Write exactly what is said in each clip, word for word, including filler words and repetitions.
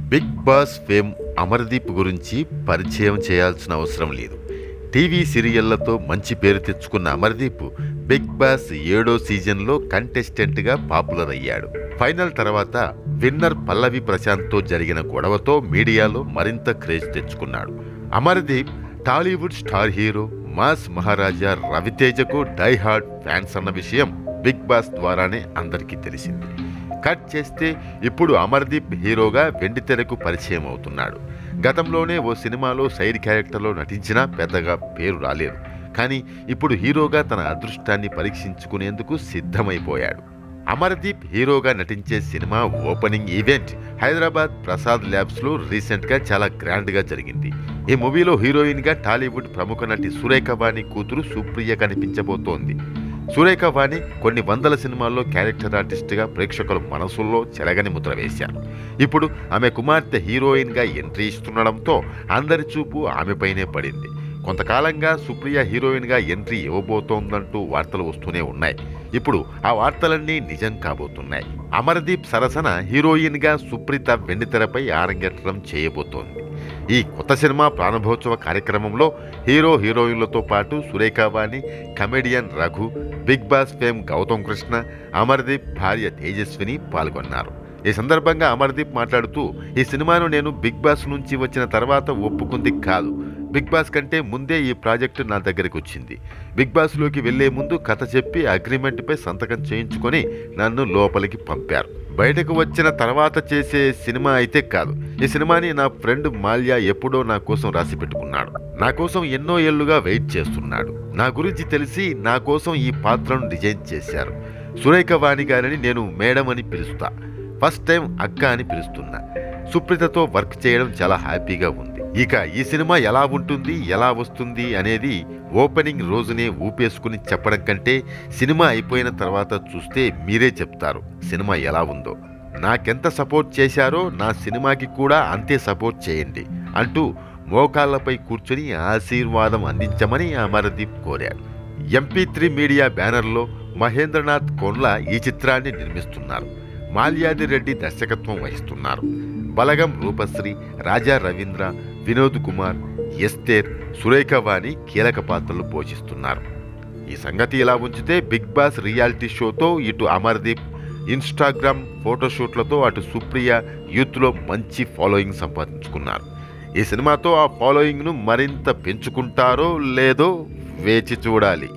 Big Boss fame Amardeep గురించి పరిచయం చేయాల్సిన అవసరం లేదు. టీవీ సీరియళ్లతో మంచి పేరు తెచ్చుకున్న అమర్దీప్ బిగ్ బాస్ ఏడో సీజన్లో కంటెస్టెంట్గా పాపులర్ అయ్యాడు. ఫైనల్ తర్వాత విన్నర్ పల్లవి ప్రశాంత్తో జరిగిన గొడవతో మీడియాలో మరింత క్రేజ్ తెచ్చుకున్నాడు. Amardeep Tollywood star hero mass Maharaja రవితేజకు డై హార్డ్ ఫ్యాన్స్ అన్న విషయం బిగ్ బాస్ ద్వారానే అందరికీ తెలిసింది. కట్ చేస్తే ఇప్పుడు అమర్దీప్ హీరోగా వెండితెరకు పరిచయం అవుతున్నాడు. గతంలోనే ఓ సినిమాలో సైడ్ క్యారెక్టర్లో నటించినా పెద్దగా పేరు రాలేదు. కానీ ఇప్పుడు హీరోగా తన అదృష్టాన్ని పరీక్షించుకునేందుకు సిద్ధమైపోయాడు. అమర్దీప్ హీరోగా నటించే సినిమా ఓపెనింగ్ ఈవెంట్ హైదరాబాద్ ప్రసాద్ ల్యాబ్స్లో రీసెంట్గా చాలా గ్రాండ్గా జరిగింది. ఈ మూవీలో హీరోయిన్గా టాలీవుడ్ ప్రముఖ నటి సురేఖ వాణి కూతురు సుప్రియ కనిపించబోతోంది. సురేఖ వాణి కొన్ని వందల సినిమాల్లో క్యారెక్టర్ ఆర్టిస్ట్గా ప్రేక్షకుల మనసుల్లో చెరగని ముద్ర వేశారు. ఇప్పుడు ఆమె కుమార్తె హీరోయిన్గా ఎంట్రీ ఇస్తుండడంతో అందరి చూపు ఆమెపైనే పడింది. కొంతకాలంగా సుప్రియ హీరోయిన్గా ఎంట్రీ ఇవ్వబోతోందంటూ వార్తలు వస్తూనే ఉన్నాయి. ఇప్పుడు ఆ వార్తలన్నీ నిజం కాబోతున్నాయి. అమర్దీప్ సరసన హీరోయిన్గా సుప్రీత వెండితెరపై ఆరంగేట్రం చేయబోతోంది. ఈ కొత్త సినిమా ప్రారంభోత్సవ కార్యక్రమంలో హీరో హీరోయిన్లతో పాటు Surekha Vani, comedian Raghu, Big Boss fame Gautam Krishna, Amardeep భార్య తేజస్విని పాల్గొన్నారు. ఈ సందర్భంగా అమర్దీప్ మాట్లాడుతూ, ఈ సినిమాను నేను బిగ్ బాస్ నుంచి వచ్చిన తర్వాత ఒప్పుకుంది కాదు. బిగ్ బాస్ కంటే ముందే ఈ ప్రాజెక్టు నా దగ్గరికి వచ్చింది. బిగ్ బాస్లోకి వెళ్లే ముందు కథ చెప్పి అగ్రిమెంట్పై సంతకం చేయించుకొని నన్ను లోపలికి పంపారు. బయటకు వచ్చిన తర్వాత చేసే సినిమా అయితే కాదు. ఈ సినిమాని నా ఫ్రెండ్ మాల్యా ఎప్పుడో నా కోసం రాసి పెట్టుకున్నాడు. నా కోసం ఎన్నో ఏళ్లుగా వెయిట్ చేస్తున్నాడు. నా గురించి తెలిసి నా కోసం ఈ పాత్రను డిజైన్ చేశారు. సురేఖ వాణి గారిని నేను మేడం అని పిలుస్తా. ఫస్ట్ టైం అక్క అని పిలుస్తున్నా. సుప్రీతతో వర్క్ చేయడం చాలా హ్యాపీగా ఉంది. ఇక ఈ సినిమా ఎలా ఉంటుంది, ఎలా వస్తుంది అనేది ఓపెనింగ్ రోజునే ఊపేసుకుని చెప్పడం కంటే సినిమా అయిపోయిన తర్వాత చూస్తే మీరే చెప్తారు సినిమా ఎలా ఉందో. నాకెంత సపోర్ట్ చేశారో నా సినిమాకి కూడా అంతే సపోర్ట్ చేయండి అంటూ మోకాళ్లపై కూర్చొని ఆశీర్వాదం అందించమని అమర్దీప్ కోరాడు. ఎంపీ త్రీ మీడియా బ్యానర్లో మహేంద్రనాథ్ కొండ్ల ఈ చిత్రాన్ని నిర్మిస్తున్నారు. మాల్యాది రెడ్డి దర్శకత్వం వహిస్తున్నారు. బలగం రూపశ్రీ, రాజా రవీంద్ర, వినోద్ కుమార్, ఎస్తేర్, సురేఖ వాణి కీలక పాత్రలు పోషిస్తున్నారు. ఈ సంగతి ఇలా ఉంచితే బిగ్ బాస్ రియాలిటీ షోతో ఇటు అమర్దీప్ ఇన్స్టాగ్రామ్ ఫోటోషూట్లతో అటు సుప్రియ యూత్లో మంచి ఫాలోయింగ్ సంపాదించుకున్నారు. ఈ సినిమాతో ఆ ఫాలోయింగ్ను మరింత పెంచుకుంటారో లేదో వేచి చూడాలి.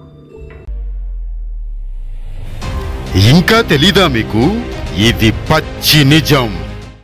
ఇంకా తెలీదా మీకు? ఇది పచ్చి నిజం.